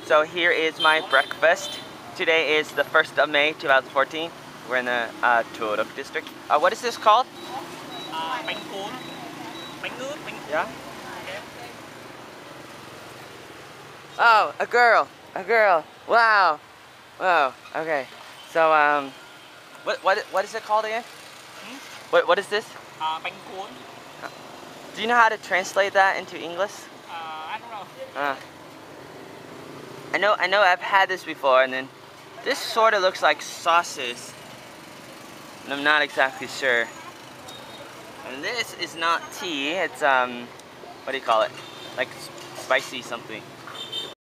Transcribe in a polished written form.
So here is my breakfast. Today is the 1st of May 2014. We're in the Turok district. What is this called? Bánh cuốn. Bánh nước, bánh cuốn. Yeah? Okay. Oh, a girl. A girl. Wow. Wow. Okay. So what is it called again? What is this? Bánh cuốn. Do you know how to translate that into English? I don't know. I know I've had this before, and then this sort of looks like sauces, and I'm not exactly sure. And this is not tea, it's what do you call it? Like spicy something.